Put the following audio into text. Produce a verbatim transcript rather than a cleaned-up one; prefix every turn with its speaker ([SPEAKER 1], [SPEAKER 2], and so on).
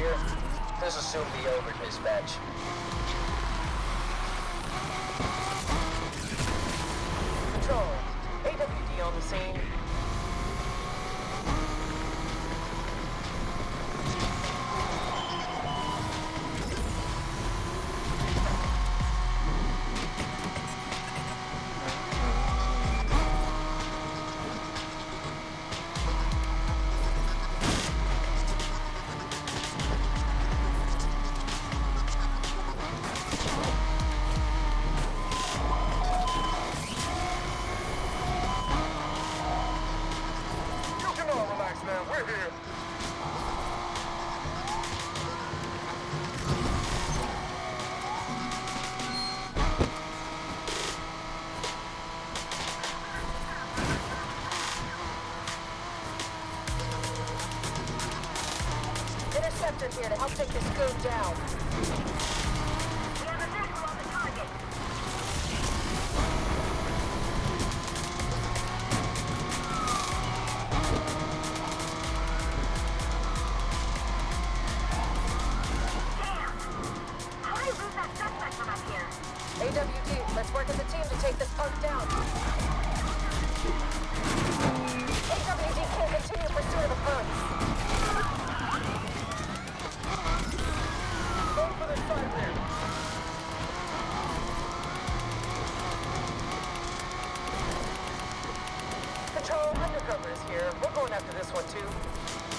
[SPEAKER 1] here. This'll soon be over, dispatch. Control, A W D on the scene. Interceptor here to help take this goon down. We have a visual on the target. Damn! How do I lose that suspect from up here? A W D, let's work as a team to take this punk down. A W D can't continue pursuit of the punks. Control, undercover is here. We're going after this one too.